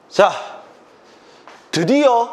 자, 드디어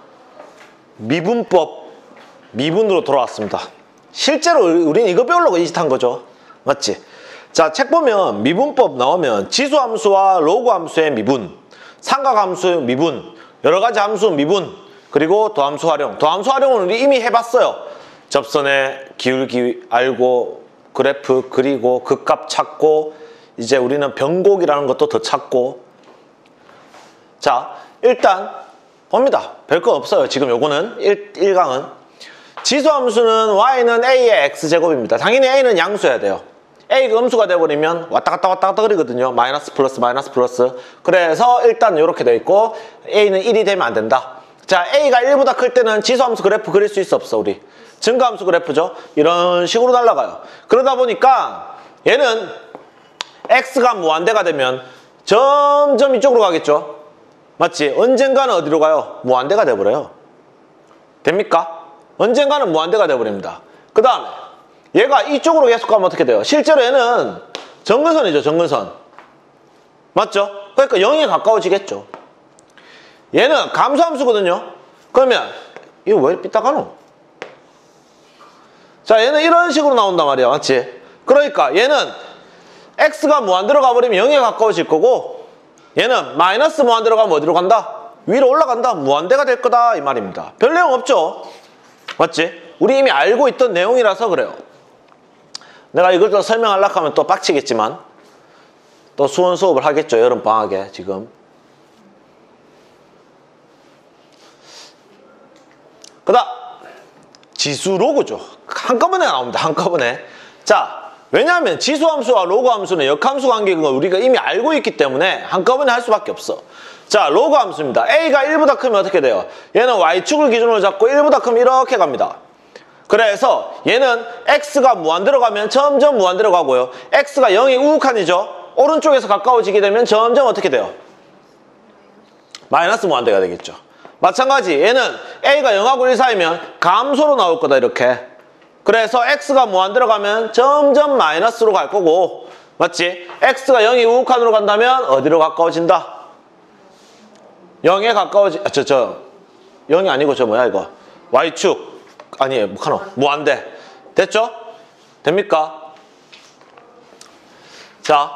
미분으로 돌아왔습니다. 실제로 우리는 이거 배우려고 이 짓 한 거죠. 맞지? 자, 책 보면 미분법 나오면 지수함수와 로그함수의 미분, 삼각함수 미분, 여러가지 함수 미분, 그리고 도함수 활용. 도함수 활용은 우리 이미 해봤어요. 접선의 기울기 알고, 그래프 그리고 극값 찾고, 이제 우리는 변곡이라는 것도 더 찾고. 자, 일단 봅니다. 별거 없어요. 지금 요거는 1강은 지수함수는 y는 a의 x제곱입니다. 당연히 a는 양수여야 돼요. a가 음수가 돼버리면 왔다 갔다 그리거든요. 마이너스 플러스 마이너스 플러스. 그래서 일단 이렇게 돼 있고 a는 1이 되면 안 된다. 자, a가 1보다 클 때는 지수함수 그래프 그릴 수 있어 없어? 우리 증가함수 그래프죠. 이런 식으로 날아가요. 그러다 보니까 얘는 x가 무한대가 되면 점점 이쪽으로 가겠죠. 맞지? 언젠가는 어디로 가요? 무한대가 돼버려요. 됩니까? 언젠가는 무한대가 돼버립니다. 그 다음에 얘가 이쪽으로 계속 가면 어떻게 돼요? 실제로 얘는 정근선이죠. 정근선. 맞죠? 그러니까 0에 가까워지겠죠. 얘는 감소함수거든요. 그러면 이거 왜 삐딱하노? 자, 얘는 이런 식으로 나온단 말이야. 맞지? 그러니까 얘는 x가 무한대로 가버리면 0에 가까워질 거고, 얘는 마이너스 무한대로 가면 어디로 간다? 위로 올라간다. 무한대가 될 거다 이 말입니다. 별 내용 없죠? 맞지? 우리 이미 알고 있던 내용이라서 그래요. 내가 이걸 또 설명하려고 하면 또 빡치겠지만 또 수원 수업을 하겠죠. 여름방학에 지금. 그 다음 지수 로그죠. 한꺼번에 나옵니다. 한꺼번에. 자, 왜냐하면 지수함수와 로그함수는 역함수 관계인 걸 우리가 이미 알고 있기 때문에 한꺼번에 할 수밖에 없어. 자, 로그함수입니다. a가 1보다 크면 어떻게 돼요? 얘는 y축을 기준으로 잡고 1보다 크면 이렇게 갑니다. 그래서 얘는 x가 무한대로 가면 점점 무한대로 가고요. x가 0이 우극한이죠. 오른쪽에서 가까워지게 되면 점점 어떻게 돼요? 마이너스 무한대가 되겠죠. 마찬가지 얘는 a가 0하고 1 사이면 감소로 나올 거다 이렇게. 그래서 x가 무한대로 가면 점점 마이너스로 갈 거고, 맞지? x가 0이 우극한으로 간다면 어디로 가까워진다? 0에 가까워지... 0이 아니고 저 뭐야 이거? y축. 아니, 뭐하노? 무한대. 됐죠? 됩니까? 자,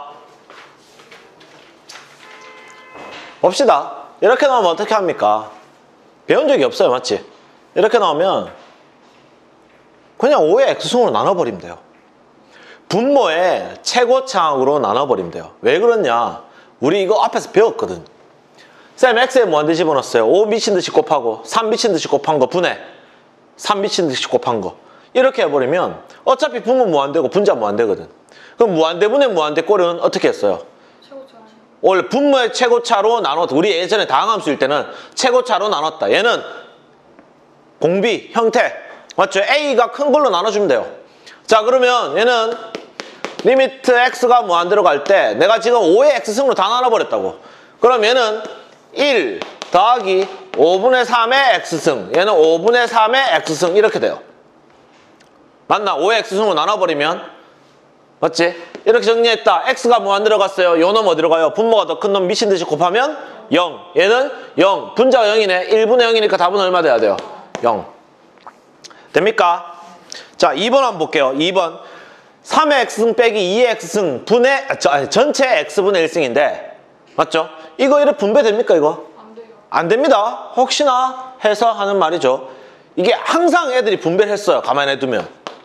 봅시다. 이렇게 나오면 어떻게 합니까? 배운 적이 없어요. 맞지? 이렇게 나오면 그냥 5의 x승으로 나눠버리면 돼요. 분모의 최고차항으로 나눠버리면 돼요. 왜 그러냐? 우리 이거 앞에서 배웠거든. 쌤, x에 무한대 집어넣었어요. 5 미친듯이 곱하고 3 미친듯이 곱한 거 분해. 3 미친듯이 곱한 거. 이렇게 해버리면 어차피 분모 무한대고 분자 무한대거든. 그럼 무한대분의 무한대 꼴은 어떻게 했어요? 최고차. 원래 분모의 최고차로 나눴다. 우리 예전에 다항함수일 때는 최고차로 나눴다. 얘는 공비, 형태. 맞죠? a가 큰 걸로 나눠주면 돼요. 자, 그러면 얘는 리미트 x가 무한대로 갈 때 내가 지금 5의 x승으로 다 나눠버렸다고. 그럼 얘는 1 더하기 5분의 3의 x승. 얘는 5분의 3의 x승 이렇게 돼요. 맞나? 5의 x승으로 나눠버리면. 맞지? 이렇게 정리했다. x가 무한대로 갔어요. 요 놈 어디로 가요? 분모가 더 큰 놈 미친듯이 곱하면 0. 얘는 0. 분자가 0이네. 1분의 0이니까 답은 얼마 돼야 돼요? 0. 됩니까? 자, 2번 한번 볼게요. 2번. 3의 x승 빼기 2의 x승 분의, 전체 x분의 1승인데, 맞죠? 이거 이렇게 분배됩니까, 이거? 안 돼요. 안 됩니다. 혹시나 해서 하는 말이죠. 이게 항상 애들이 분배를 했어요. 가만히 놔두면.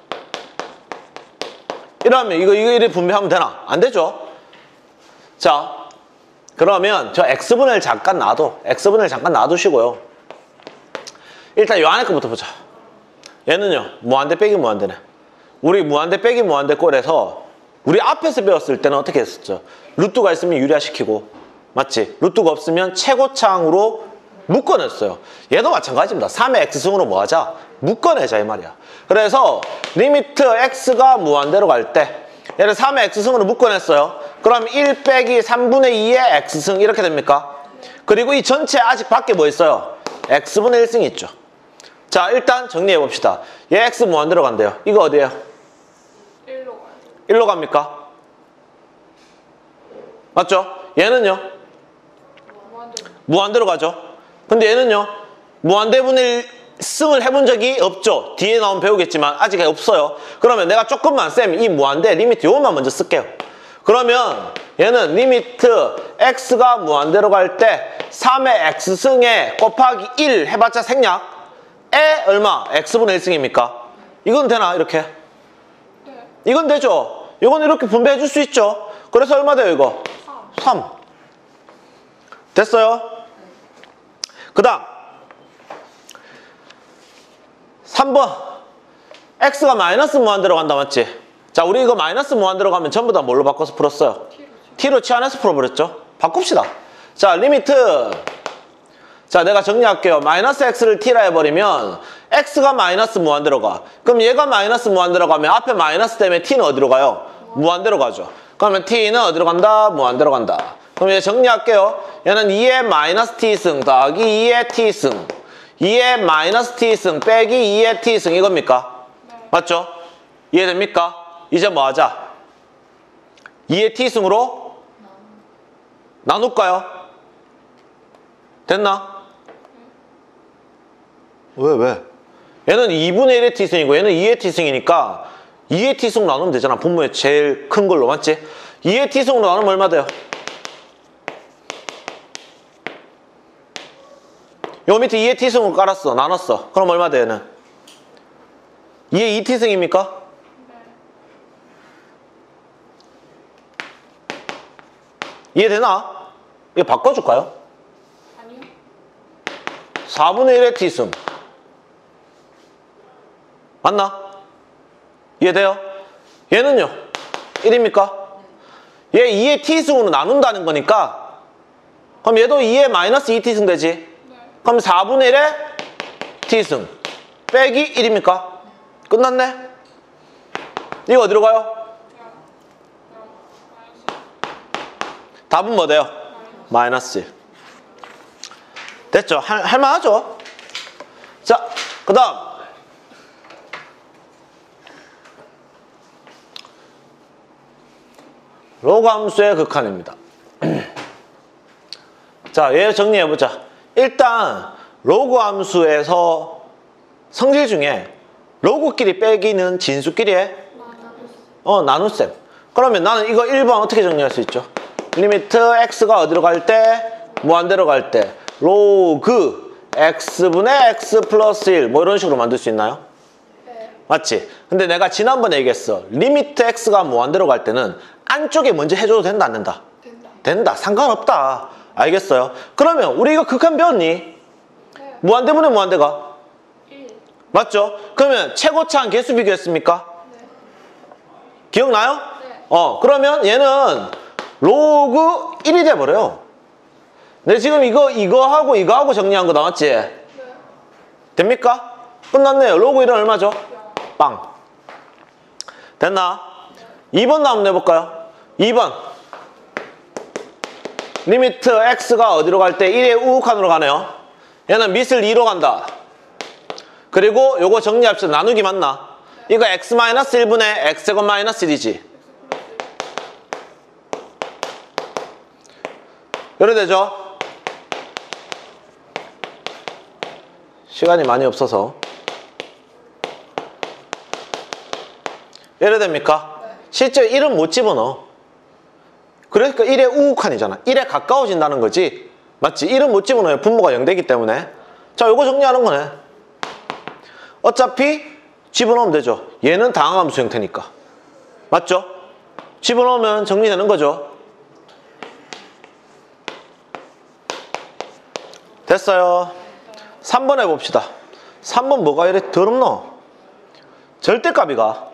이러면 이거 이렇게 분배하면 되나? 안 되죠? 자, 그러면 저 x분의 1 잠깐 놔둬. x분의 1 잠깐 놔두시고요. 일단 요 안에 거부터 보자. 얘는요, 무한대 빼기 무한대네. 우리 무한대 빼기 무한대 꼴에서 우리 앞에서 배웠을 때는 어떻게 했었죠? 루트가 있으면 유리화시키고, 맞지? 루트가 없으면 최고차항으로 묶어냈어요. 얘도 마찬가지입니다. 3의 x승으로 뭐 하자? 묶어내자 이 말이야. 그래서 리미트 x가 무한대로 갈 때 얘를 3의 x승으로 묶어냈어요. 그럼 1 빼기 3분의 2의 x승 이렇게 됩니까? 그리고 이 전체 아직 밖에 뭐 있어요? x분의 1승이 있죠. 자, 일단 정리해 봅시다. 얘 x 무한대로 간대요. 이거 어디예요? 1로 가요. 1로 갑니까? 맞죠? 얘는요? 무한대로. 무한대로 가죠. 근데 얘는요. 무한대분의 승을 해본 적이 없죠. 뒤에 나오면 배우겠지만 아직 없어요. 그러면 내가 조금만 쌤 이 무한대 리미트 요것만 먼저 쓸게요. 그러면 얘는 리미트 x가 무한대로 갈 때 3의 x승에 곱하기 1 해봤자 생략 에 얼마? x분의 1승입니까? 이건 되나 이렇게? 네. 이건 되죠. 이건 이렇게 분배해 줄 수 있죠. 그래서 얼마 돼요 이거? 3. 됐어요? 그 다음 3번 x가 마이너스 무한대로 간다 맞지? 자 우리 이거 마이너스 무한대로 가면 전부 다 뭘로 바꿔서 풀었어요? t로 치환해서 풀어버렸죠? 바꿉시다. 자 리미트 자 내가 정리할게요. 마이너스 x를 t라 해버리면 x가 마이너스 무한대로 가. 그럼 얘가 마이너스 무한대로 가면 앞에 마이너스 때문에 t는 어디로 가요? 무한대로 가죠. 그러면 t는 어디로 간다? 무한대로 간다. 그럼 얘 정리할게요. 얘는 2의 마이너스 t승 더하기 2의 t승 2의 마이너스 t승 빼기 2의 t승 이겁니까? 네. 맞죠? 이해됩니까? 이제 뭐 하자? 2의 t승으로 나눌까요? 됐나? 왜? 얘는 2분의 1의 t승이고 얘는 2의 t승이니까 2의 t승 나누면 되잖아. 분모의 제일 큰 걸로 맞지? 2의 t승으로 나누면 얼마 돼요? 요 밑에 2의 t승으로 깔았어. 나눴어. 그럼 얼마 돼 얘는? 2의 2t승입니까? 네. 이해되나? 이거 바꿔줄까요? 아니요. 4분의 1의 t승 맞나? 이해돼요? 얘는요? 1입니까? 얘 2의 t승으로 나눈다는 거니까 그럼 얘도 2의 마이너스 2t승 되지? 네. 그럼 4분의 1의 t승 빼기 1입니까? 끝났네? 이거 어디로 가요? 답은 뭐 돼요? 마이너스 1 됐죠? 할만하죠? 자, 그 다음 로그 함수의 극한입니다. 자, 얘 정리해보자. 일단 로그 함수에서 성질 중에 로그끼리 빼기는 진수끼리의 나눗셈. 그러면 나는 이거 1번 어떻게 정리할 수 있죠? 리미트 x가 어디로 갈 때? 무한대로 갈 때 로그 x분의 x 플러스 1 뭐 이런 식으로 만들 수 있나요? 네. 맞지? 근데 내가 지난번에 얘기했어. 리미트 x가 무한대로 갈 때는 안쪽에 먼저 해줘도 된다 안 된다? 된다. 된다. 상관없다. 알겠어요? 그러면 우리 이거 극한 배웠니? 네. 무한대분의 무한대가 1. 맞죠? 그러면 최고차항 개수 비교했습니까? 네. 기억나요? 네. 그러면 얘는 로그 1이 돼버려요. 내 지금 이거하고 이거하고 정리한 거 나왔지? 네. 됩니까? 끝났네요. 로그 1은 얼마죠? 빵. 됐나? 2번 나오면 내볼까요? 2번. 리미트 x가 어디로 갈 때 1의 우극한으로 가네요. 얘는 밑을 2로 간다. 그리고 요거 정리합시다. 나누기 맞나? 이거 x-1분의 x제곱 마이너스 1이지. 이래 되죠? 시간이 많이 없어서. 이래 됩니까? 실제 1은 못 집어넣어. 그러니까 1의 우극한이잖아. 1에 가까워진다는 거지. 맞지? 1은 못 집어넣어요. 분모가 0되기 때문에. 자, 요거 정리하는 거네. 어차피 집어넣으면 되죠. 얘는 다항함수 형태니까. 맞죠? 집어넣으면 정리되는 거죠. 됐어요. 3번 해봅시다. 3번 뭐가 이래 더럽노? 절대값이가.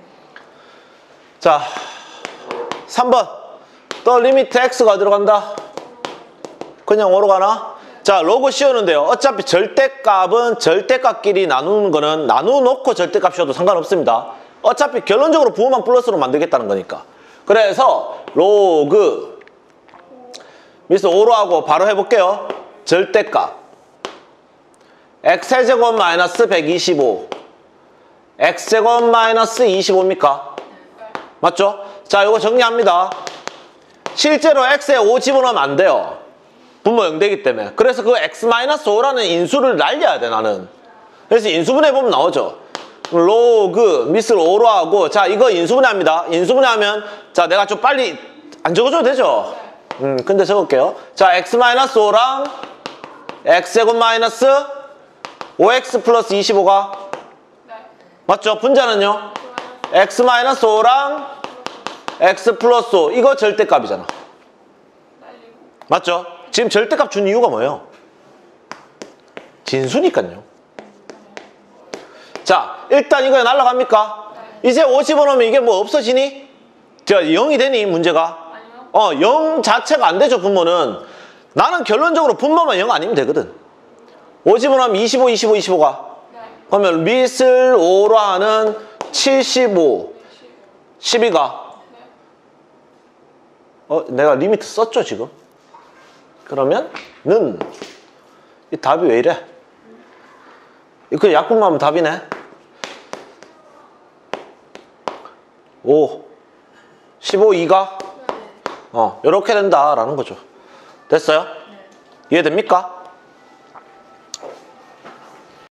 자, 3번. 또 리미트 x가 어디로 간다? 그냥 5로 가나? 자, 로그 씌우는데요. 어차피 절대값은 절대값끼리 나누는 거는 나누놓고 절대값 씌워도 상관없습니다. 어차피 결론적으로 부호만 플러스로 만들겠다는 거니까. 그래서 로그 미스 5로 하고 바로 해볼게요. 절대값 x제곱 마이너스 125 x제곱 마이너스 25입니까? 맞죠? 자, 이거 정리합니다. 실제로 x에 5 집어넣으면 안 돼요. 분모 0 되기 때문에. 그래서 그 x-5라는 인수를 날려야 돼, 나는. 그래서 인수분해 보면 나오죠. 로그, 미스를 5로 하고, 자, 이거 인수분해합니다. 인수분해하면, 자, 내가 좀 빨리 안 적어줘도 되죠? 근데 적을게요. 자, x-5랑 x제곱 마이너스 5x 플러스 25가 네. 맞죠? 분자는요? 좋아요. x-5랑 x 플러스 5 이거 절대값이잖아. 날리고. 맞죠? 지금 절대값 준 이유가 뭐예요? 진수니까요. 자, 일단 이거 날라갑니까? 이제 50원 오면 이게 뭐 없어지니? 자, 0이 되니 문제가? 아니요. 0 자체가 안 되죠, 분모는. 나는 결론적으로 분모만 0 아니면 되거든. 50원 하면 25, 25, 25가. 네. 그러면 밑을 5로 하는 75, 12가. 네. 내가 리미트 썼죠, 지금? 그러면 는 이 답이 왜 이래? 그 약분만 하면 답이네. 5, 15, 2가? 이렇게 된다라는 거죠. 됐어요? 이해됩니까?